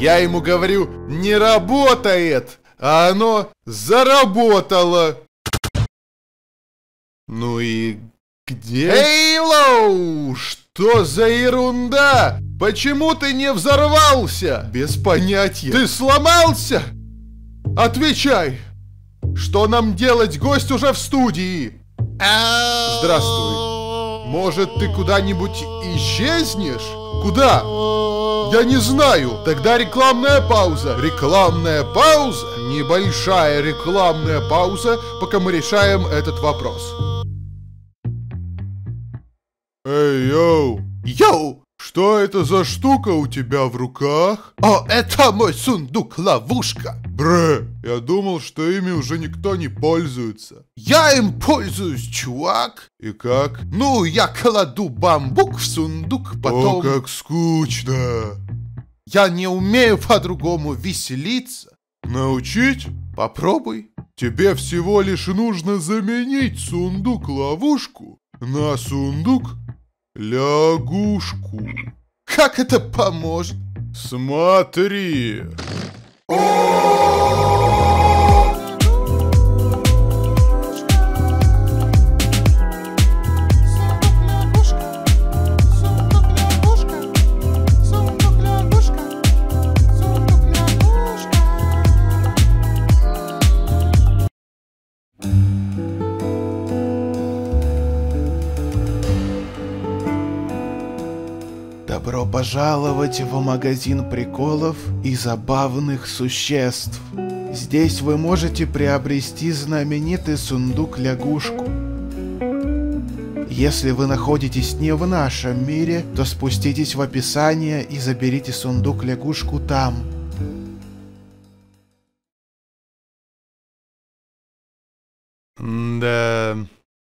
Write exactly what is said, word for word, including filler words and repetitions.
Я ему говорю, не работает, а оно заработало. Ну и где? Эй, Лоу, что за ерунда? Почему ты не взорвался? Без понятия. Ты сломался? Отвечай. Что нам делать? Гость уже в студии. Здравствуй. Может, ты куда-нибудь исчезнешь? Куда? Я не знаю. Тогда рекламная пауза. Рекламная пауза? Небольшая рекламная пауза, пока мы решаем этот вопрос. Эй, йоу! Йоу! Что это за штука у тебя в руках? О, это мой сундук-ловушка. Бре, я думал, что ими уже никто не пользуется. Я им пользуюсь, чувак. И как? Ну, я кладу бамбук в сундук, потом... О, как скучно. Я не умею по-другому веселиться. Научить? Попробуй. Тебе всего лишь нужно заменить сундук-ловушку на сундук-лягушку. Как это поможет? Смотри. Добро пожаловать в магазин приколов и забавных существ. Здесь вы можете приобрести знаменитый сундук-лягушку. Если вы находитесь не в нашем мире, то спуститесь в описание и заберите сундук-лягушку там. Да...